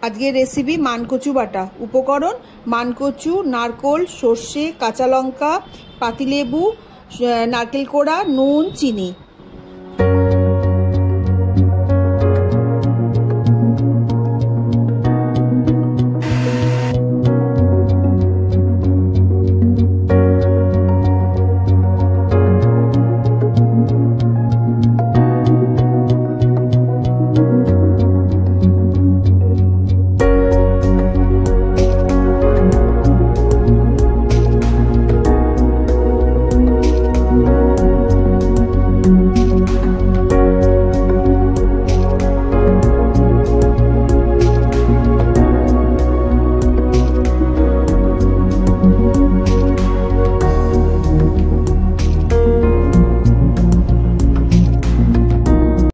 আজকের রেসিপি মানকচু বাটা। উপকরণ: মানকচু, নারকোল, সর্ষে, কাঁচা লঙ্কা, পাতিলেবু, নারকেল কোড়া, নুন, চিনি।